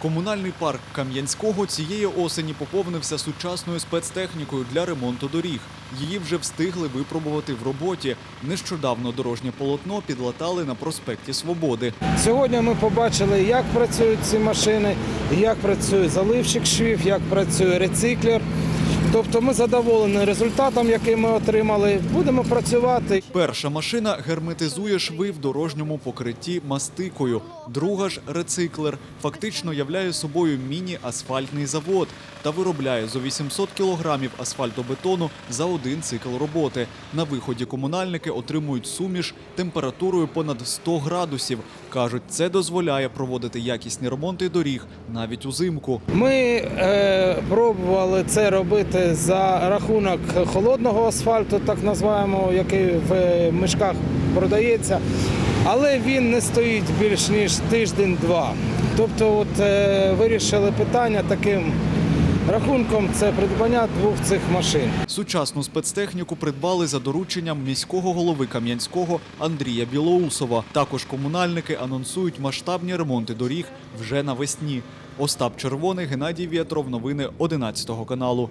Комунальний парк Кам'янського цієї осені поповнився сучасною спецтехнікою для ремонту доріг. Її вже встигли випробувати в роботі. Нещодавно дорожнє полотно підлатали на проспекті Свободи. Сьогодні ми побачили, як працюють ці машини, як працює заливщик швів, як працює рециклер. Тобто ми задоволені результатом, який ми отримали. Будемо працювати. Перша машина герметизує шви в дорожньому покритті мастикою. Друга ж – рециклер. Фактично являє собою міні-асфальтний завод та виробляє зо 800 кілограмів асфальтобетону за один цикл роботи. На виході комунальники отримують суміш температурою понад 100 градусів. Кажуть, це дозволяє проводити якісні ремонти доріг навіть узимку. Ми пробували це робити за рахунок холодного асфальту, так називаємо, який в мішках продається, але він не стоїть більш ніж тиждень-два. Тобто вирішили питання таким рахунком – це придбання двох цих машин. Сучасну спецтехніку придбали за дорученням міського голови Кам'янського Андрія Білоусова. Також комунальники анонсують масштабні ремонти доріг вже навесні. Остап Червоний, Геннадій Вєтров. Новини 11 каналу.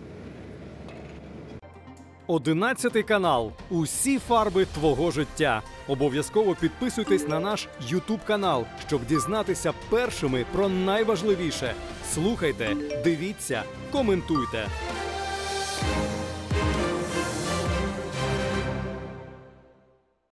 11 канал. Усі фарби твого життя. Обов'язково підписуйтесь на наш YouTube канал, щоб дізнатися першими про найважливіше. Слухайте, дивіться, коментуйте.